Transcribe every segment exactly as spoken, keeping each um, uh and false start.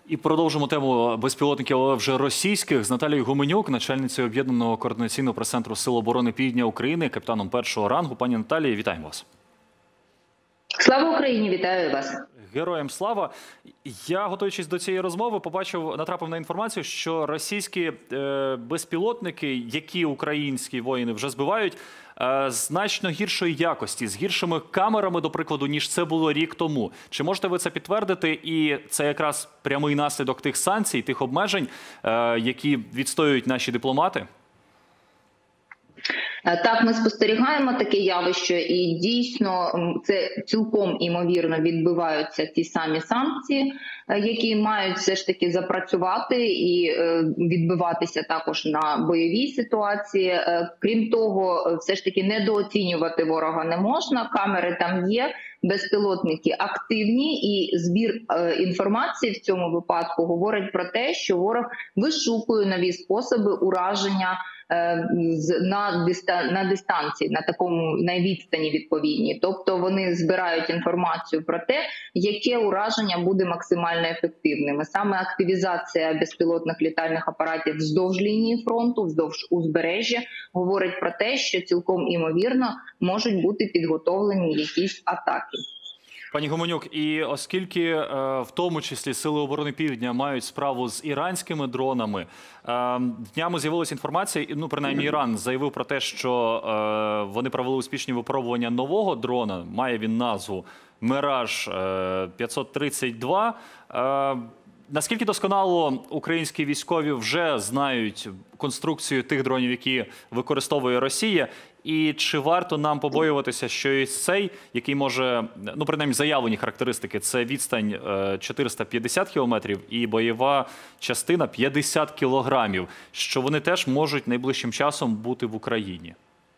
І продовжимо тему безпілотників, але вже російських, з Наталією Гуменюк, начальницею Об'єднаного координаційного прес-центру Сил оборони Півдня України, капітаном першого рангу. Пані Наталії, вітаємо вас. Слава Україні, вітаю вас. Героям слава. Я, готуючись до цієї розмови, побачив, натрапив на інформацію, що російські е, безпілотники, які українські воїни вже збивають, е, значно гіршої якості, з гіршими камерами, до прикладу, ніж це було рік тому. Чи можете ви це підтвердити? І це якраз прямий наслідок тих санкцій, тих обмежень, е, які відстоюють наші дипломати? Так, ми спостерігаємо таке явище, і дійсно це цілком імовірно відбиваються ті самі санкції, які мають все ж таки запрацювати і відбиватися також на бойовій ситуації. Крім того, все ж таки недооцінювати ворога не можна, камери там є, безпілотники активні, і збір інформації в цьому випадку говорить про те, що ворог вишукує нові способи ураження на на дистанції, на такому на відстані відповідній. Тобто вони збирають інформацію про те, яке ураження буде максимально ефективним. Саме активізація безпілотних літальних апаратів вздовж лінії фронту, вздовж узбережжя говорить про те, що цілком імовірно можуть бути підготовлені якісь атаки. Пані Гуменюк, і оскільки в тому числі Сили оборони Півдня мають справу з іранськими дронами, днями з'явилася інформація, ну принаймні Іран заявив про те, що вони провели успішні випробування нового дрона, має він назву Міраж п'ятсот тридцять два. Наскільки досконало українські військові вже знають конструкцію тих дронів, які використовує Росія? І чи варто нам побоюватися, що і цей, який може, ну принаймні заявлені характеристики, це відстань чотириста п'ятдесят кілометрів і бойова частина п'ятдесят кілограмів, що вони теж можуть найближчим часом бути в Україні?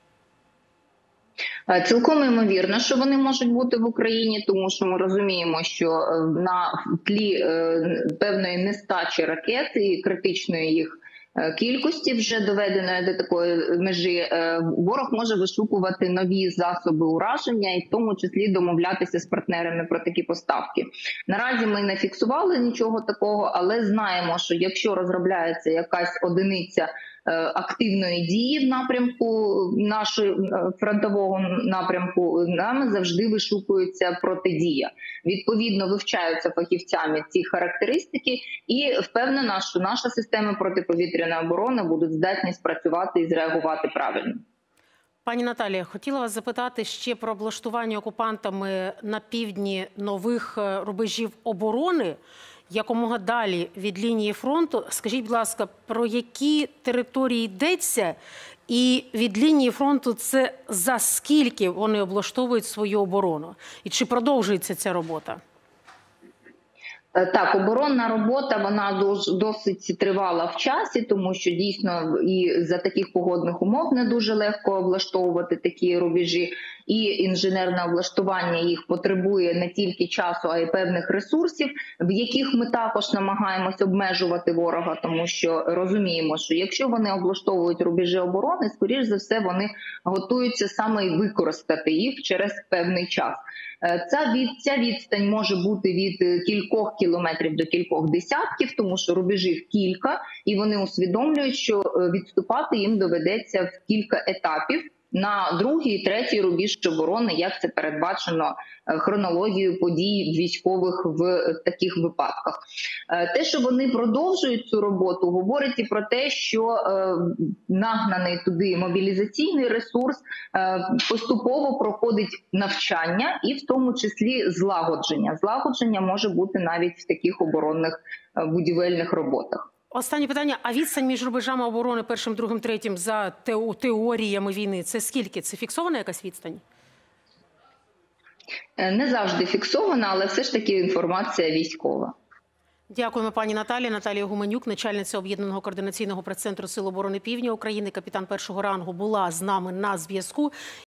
Цілком ймовірно, що вони можуть бути в Україні, тому що ми розуміємо, що на тлі певної нестачі ракет і критичної їх кількості, вже доведеної до такої межі, ворог може вишукувати нові засоби ураження і в тому числі домовлятися з партнерами про такі поставки. Наразі ми не фіксували нічого такого, але знаємо, що якщо розробляється якась одиниця активної дії в напрямку нашого фронтового напрямку, нами завжди вишукується протидія. Відповідно, вивчаються фахівцями ці характеристики, і впевнена, що наша система протиповітряної оборони буде здатні спрацювати і зреагувати правильно. Пані Наталія, хотіла вас запитати ще про облаштування окупантами на півдні нових рубежів оборони, якомога далі від лінії фронту. Скажіть, будь ласка, про які території йдеться, і від лінії фронту це за скільки вони облаштовують свою оборону? І чи продовжується ця робота? Так, оборонна робота, вона досить тривала в часі, тому що дійсно і за таких погодних умов не дуже легко облаштовувати такі рубежі. І інженерне облаштування їх потребує не тільки часу, а й певних ресурсів, в яких ми також намагаємось обмежувати ворога, тому що розуміємо, що якщо вони облаштовують рубежі оборони, скоріш за все вони готуються саме і використати їх через певний час. Ця, від, ця відстань може бути від кількох кілометрів до кількох десятків, тому що рубежів кілька, і вони усвідомлюють, що відступати їм доведеться в кілька етапів на другий і третій рубіж оборони, як це передбачено хронологією подій військових в таких випадках. Те, що вони продовжують цю роботу, говорить і про те, що нагнаний туди мобілізаційний ресурс поступово проходить навчання і в тому числі злагодження. Злагодження може бути навіть в таких оборонних будівельних роботах. Останнє питання. А відстань між рубежами оборони першим, другим, третім за теоріями війни – це скільки? Це фіксована якась відстань? Не завжди фіксована, але все ж таки інформація військова. Дякуємо, пані Наталія. Наталія Гуменюк, начальниця Об'єднаного координаційного прес-центру Сил оборони Півдня України, капітан першого рангу, була з нами на зв'язку.